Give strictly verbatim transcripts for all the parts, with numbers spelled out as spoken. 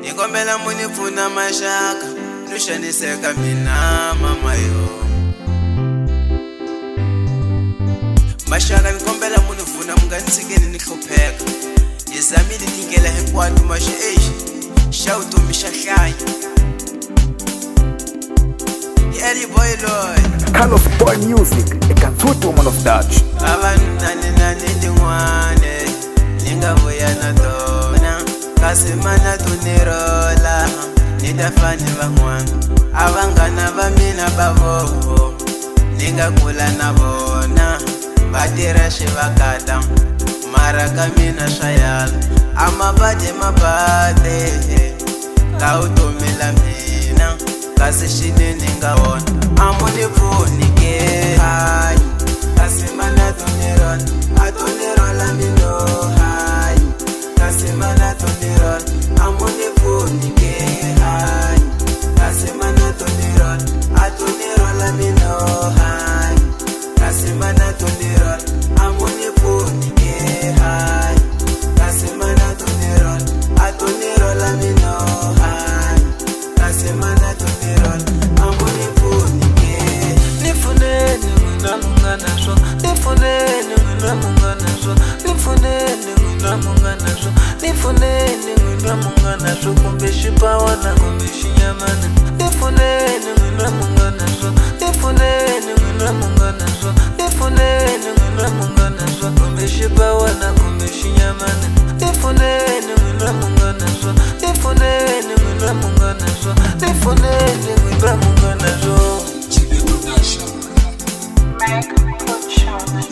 Nikombela munifuna mashaka Nushaniseka mina mama yo Mashaka nikombela munifuna Munganitsikeni nikhopheka Yizamile tingela hinkwatu masha eish Shautu mishahlanya Early boy Lloyd Carlos Boy Music, a Kantut woman of Dutch. Abantu nani nani ndingwane Ningabuya na dona Kasimana tunirola Nidafani bangwana Abangana bamina bavovo Ningakula na bona Badira shivakata Maraka mina shayala Amabade mabade Kautumila mina Kasi shine ningawona Amuni punike Hai Kasimana tunirola Atunirola mino Hai Kasimana tunirola Amuni punike Hai Kasimana tunirola Atunirola mino Hai Kasimana tunirola Amuni punike Hai Kasimana tunirola Atunirola mino Hai Kasimana tunirola Amuni punike Nifunene nguna mungana so Nifunene nguna mungana so Nifunene nguna mungana so Nifunene nguna mungana so Kumbeshi pawana kumbeshi nyamana Nifunene nguna mungana so Nifunene nguna mungana so Nifunene nguna mungana so Kumbeshi pawana kumbeshi nyamana Nifunene nguna mungana so Nifunene nguna mungana so Nifunene nguna mungana so Make put shoulders.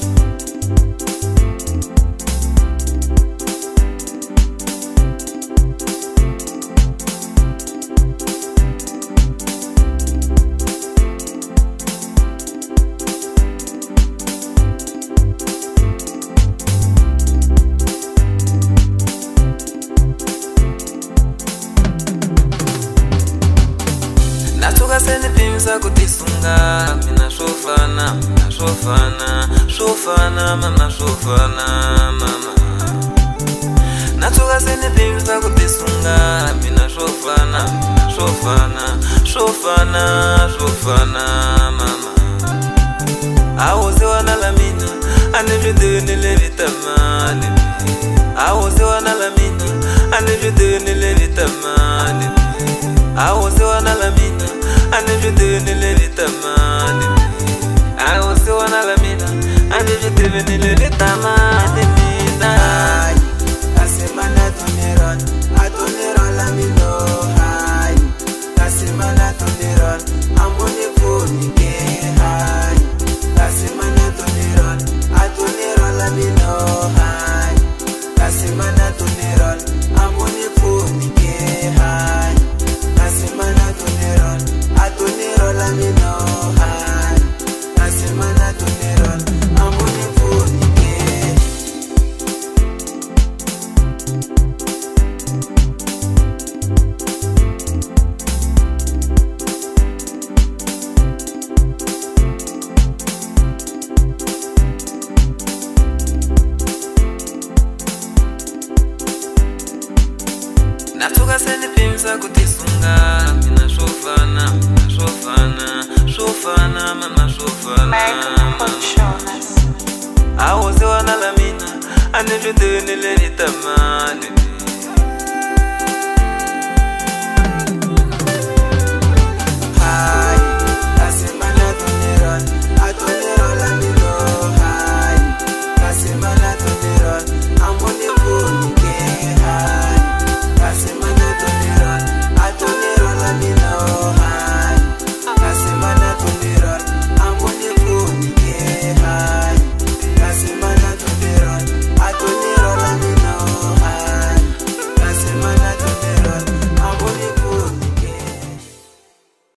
Natuka sene pimsa kutisunga Mina shofana, mina shofana Shofana, mama shofana, mama Natuka sene pimsa kutisunga Mina shofana, mina shofana Shofana, shofana, mama Awuzi wana lamina Anijuduni levitamani Awuzi wana lamina Anijuduni levitamani Awuzi wana lamina Anijuduni levitamani Awuzi wana lamina Anijuduni levitamani Hai Kasimana tuniron Atuniron lamino Hai Kasimana tuniron Amuni punike Hai Kasimana tuniron Atuniron lamino Hai Kasimana tuniron Amuni punike Hai Kasimana tuniron Atuniron lamino Hai Kasimana tuniron Amuni punike Natuka sene pimsa kutisunga Mina shofana, mina shofana Shofana, mama shofana Make put shoulders. Awuzi wana lamina Anijuduni levitamani